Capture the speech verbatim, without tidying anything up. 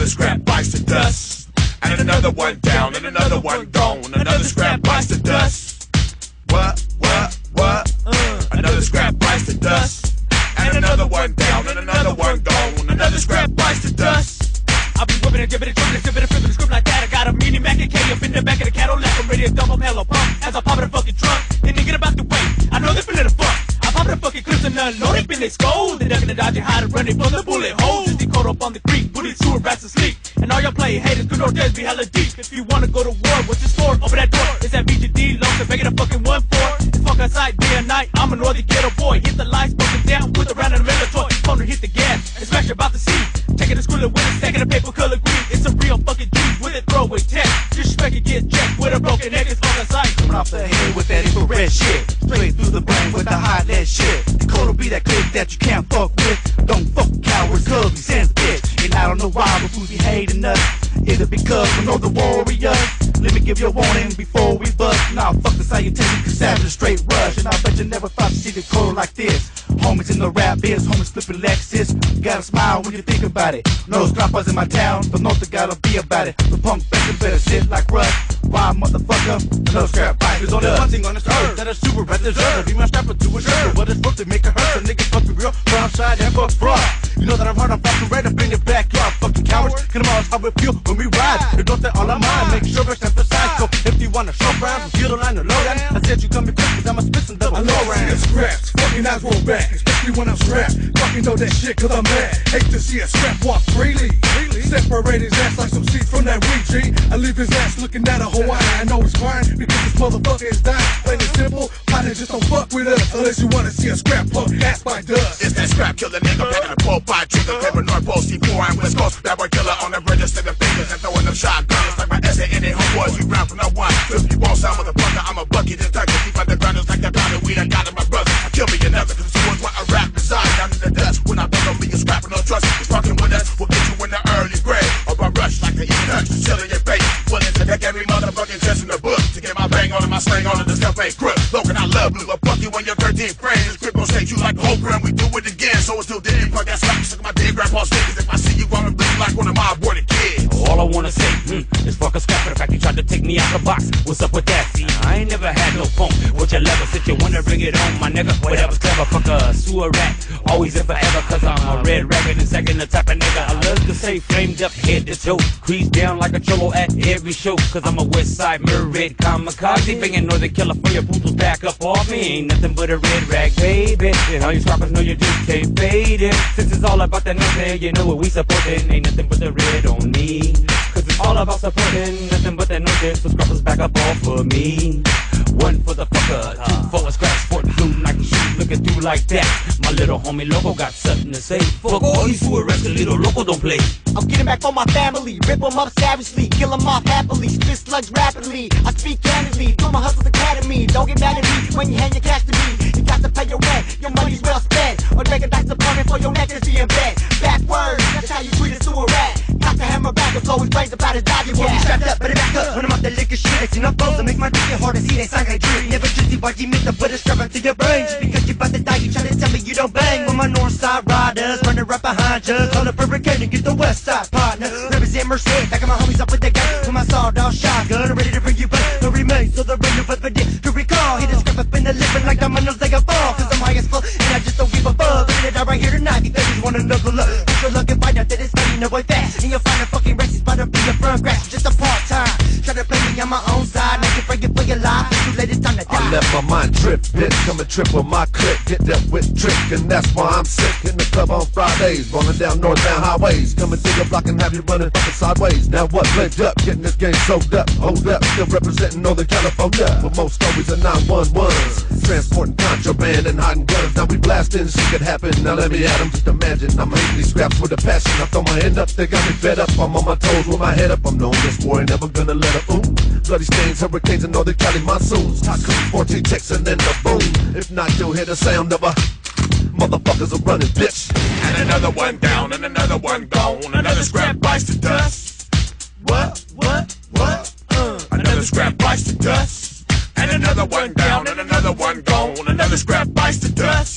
scrap bites to dust. And another one down, and another one gone. Another scrap bites to dust. What, what, what? Uh, another scrap bites to dust. And another one down, and another one gone. Another scrap bites to dust. I'll be whipping and giving it, dripping and sipping and flipping the script like that. I got a mini Mac and K up in the back of the Cadillac. I'm ready to dump them hella pump as I pop in the fucking trunk. Then they get about the way. I know they feeling the fuck. I pop in the fucking clips and unload it, been they scold. They ducking and dodging, hiding, running from the bullet holes. They caught up on the creek, put it sewer rats to sleep. And all y'all play haters, good old days be hella deep. If you wanna go to war, what's your score? Open that door. It's that B G D, long to make it a fucking one four. It's fuck outside day and night. I'm a northern ghetto boy. Hit the lights, smoking down with a round in the middle of the toy. Phone to hit the gas and smash about the seat. Taking the squirrel with it, taking a paper color green. It's a real fucking dude with a throwaway tech. Disrespect and get checked with a broken neck. It's fuck outside. Coming off the head with that infrared shit. Straight through the brain with the high lead shit. The code will be that click that you can't fuck with. Don't fuck cowards, cause we sense bitch. And I don't know why, but fools be hating us. Either because we know the warriors. Let me give you a warning before we bust. Now fuck the salutation, cause savage straight rush. And I bet you never thought you'd see the code like this. Homies in the rap biz, homies flipping Lexus. You gotta smile when you think about it. No scrappers in my town, but know they gotta be about it. The punk bastard better sit like rust. Why motherfucker? Another scrap bite. There's only one thing on this earth that a super rat deserve. Be my strapper to a shirt. What it's worth to make it hurt. So niggas fucking real, brown side and fuck fraud. You know that I'm hard, I'm fucking red up in your backyard. Fucking cowards, get them all how we feel when we ride. You don't think all of mine, make sure it's emphasized. So if you wanna show rounds, feel the line or low down. I said you come here quick, cause I'm a spit some double I love seeing scraps, fucking eyes roll back. Especially when I'm strapped, fucking know that shit cause I'm mad. Hate to see a scrap walk freely. Separate his ass like some seeds from that weed, G. I leave his ass looking at a Hawaiian. I know he's crying because this motherfucker is dying. Plain and simple, partners just don't fuck with us unless you wanna see a scrap punk ass by dust. It's that scrap killer nigga packing a pole five trigger. Paranoid Post C four and West Coast. Bad boy killer on the register, the fingers and throwing them shotguns. Like my S A N A homeboys, we round from no one. If you won't sound motherfucker, I'm a bucket and tucker. Keep undergrounders like that pound of weed I got in my brother. I kill me another, cause it's what I rap reside down in the dust. When I bust on me, it's scrapping no trust. It's fucking with us, we'll get you in the early grade. Or I rush like the eat nuts, chilling your face. Willing to deck every motherfucking chest in the book. To get my bang on and my slang on it, this stuff ain't grip. Logan, I love blue, I'll fuck you when you're thirteen friends. This grip gon' shake you like a whole gram, we do it again. So until then, fuck that slap, suck my dick, grandpa's niggas. If I see you gonna bleed like one of my aborted kids. All I wanna say, hmm, is fuck a scrap for the fact you tried to take me out the box. What's up with that? See, I ain't never had no phone. What's your level? Since you wanna bring it on, my nigga. Whatever's clever, fuck a sewer rat. Always and forever, cause I'm a red rabbit and second the type of nigga. I love to say framed up head to toe. Crease down like a cholo at every show. Cause I'm a west side mirror red kamikaze. Banging Northern California poodles back up off me. Ain't nothing but a red rag, baby. And all you scrappers know you just can't fade it. Since it's all about the nothing, you know what we supportin'. Ain't nothing but the red on me. Cause it's all about supporting, nothing but that nothing. So scrappers back up off of me. One for the fucker, two for a scrap, sporting blue Nike shoes, looking through like that. My little homie Loco got something to say. Fuck all these who arrest the little Loco don't play. I'm getting back for my family, rip them up savagely, kill them off happily, spit slugs rapidly. I speak candidly, through my hustle's academy. Don't get mad at me when you hand your cash to me. You got to pay your rent, your money's well spent. Or make a dice apartment for your neck is in bed. Backwards, that's how you treat a sewer rat. Got to hammer back, it's always brains about his body. When we strapped up, better back up. When I'm off the liquor shit, I see no balls. I make my dick get hard to see, they sound like dream. Never just see why you make the put a strap up to your brain. Just because you about to die, you try to tell me you don't bang. When my north side riders running right behind you, call up a hurricane and get the west side partner. Represent Mercedes, back at my homies up with the gun. With my sawed-off shotgun, ready to bring you back. No remains, so the rain of the dick to recall. Hit a scrap up in the lip and like dominoes they a fall. Cause I'm high as fuck and I just don't give a fuck. Ready to die right here tonight because you wanna knuckle up. Put your luck and find out that it's funny, no boy fast. And you'll find a fucking racist by the be a firm grass. Just a part-time. Try to play me on my own side, make it break it for your life. Too late, it's time to die. I let my mind trip, bitch, come and trip with my click. Get that with trick, and that's why I'm sick. In the club on Fridays, rolling down northbound highways. Come and dig a block and have you running fucking sideways. Now what, played up, getting this game soaked up. Hold up, still representing Northern California. But most always are nine one ones. Transporting contraband and hiding guns. Now we blasting, shit could happen. Now let me at 'em, just imagine. I'm making these scraps with a passion. I throw my hand up, they got me fed up. I'm on my toes with my head up. I'm known this war, ain't never gonna let up. Ooh, bloody stains, hurricanes, and Northern Cali monsoons. Tycoons, fourteen ticks, and then the boom. If not, you'll hear the sound of a motherfuckers are running, bitch. And another one down, and another one gone. Another scrap bites to dust. What, what, what? Uh, another scrap bites to dust. And another one down, and another one gone. Another scrap bites to dust.